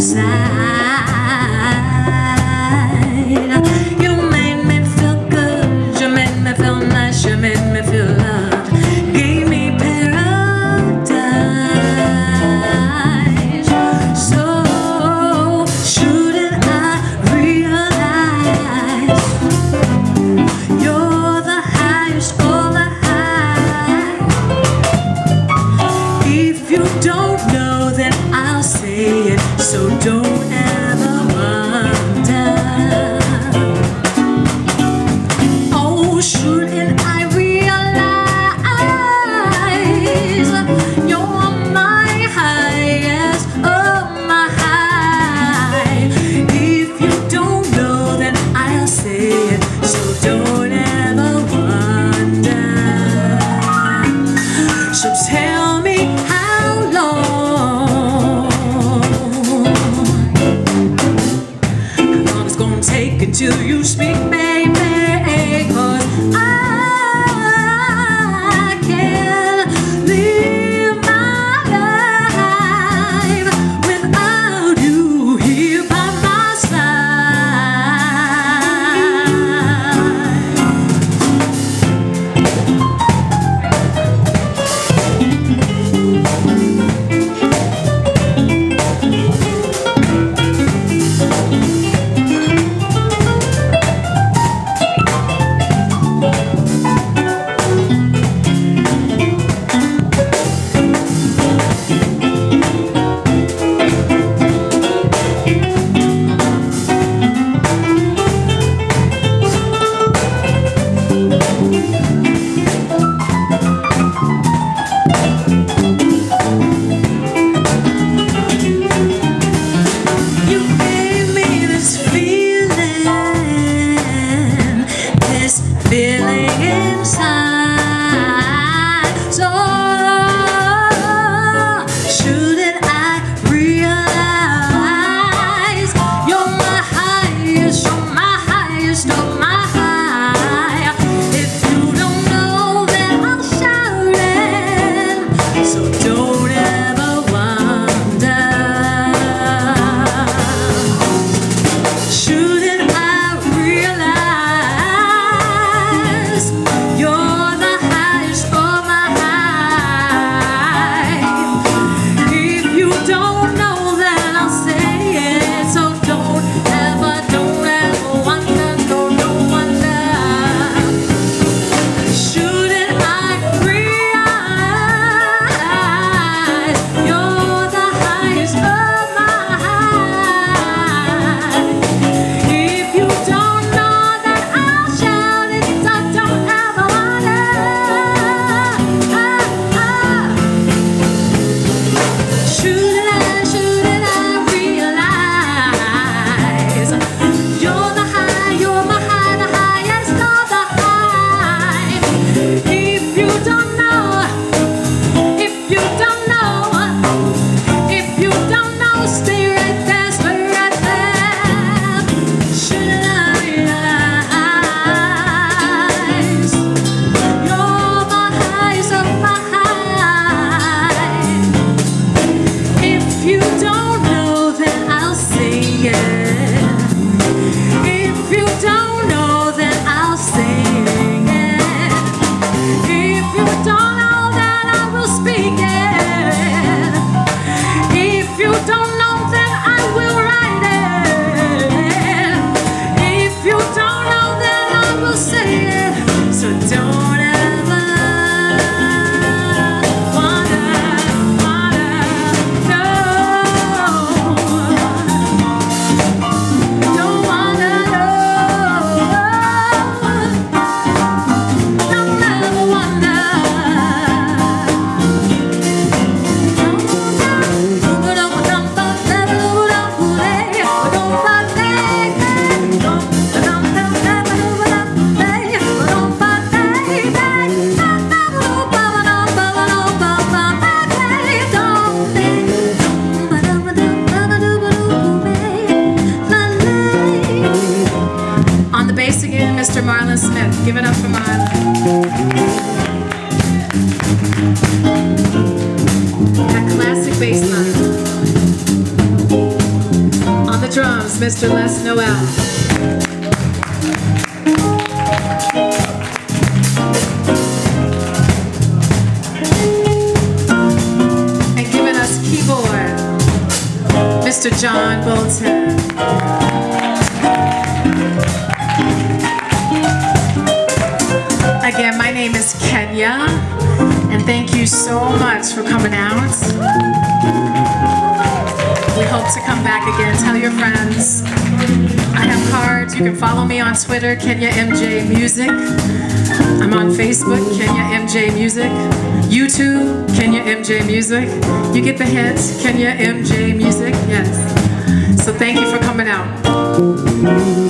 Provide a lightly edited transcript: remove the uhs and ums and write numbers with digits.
You made me feel good, you made me feel nice, you made me feel loved, gave me paradise. So shouldn't I realize you're the highest of the high? If you don't know, then I'll say it, so don't ever wonder. Oh, shouldn't I realize you're my highest of my high? If you don't know, then I'll say it, so don't ever wonder. So tell me how long it's gonna take until you speak, baby, 'cause I can't live my life without you here by my feeling inside. So shouldn't I realize you're my highest, you're my highest of my high? If you don't know, then I'll shout it, so don't ever wonder. Shouldn't I realize you're the highest of my high? If you don't know, then I'll say it, so don't ever wonder, no wonder. Shouldn't I realize you're the highest of my high? If you don't know, then I'll shout it, so don't ever wonder. Shouldn't I realize you're the high, you're my high, the highest of the high? If you don't know, if you don't know, if you don't know, stay right there, stay right there. Shouldn't I realize you're the highest of my high? If you don't know, then I'll say it. If you don't know, then I'll sing it. If you don't know, then I will speak it. If you don't know, then I will write it. If you don't know, then I will say it, so don't ever wonder, no. Don't wonder, no. Don't ever wonder. On the bass again, Mr. Marlon Smith. Give it up for Marlon. That classic bass line. drums, Mr. Les Noel. And giving us keyboard, Mr. John Bolton. Again, my name is Kenya, and thank you so much for coming out. We hope to come back again. Tell your friends. I have cards. You can follow me on Twitter, Kenya MJ Music. I'm on Facebook, Kenya MJ Music. YouTube, Kenya MJ Music. You get the hint, Kenya MJ Music. Yes. So thank you for coming out.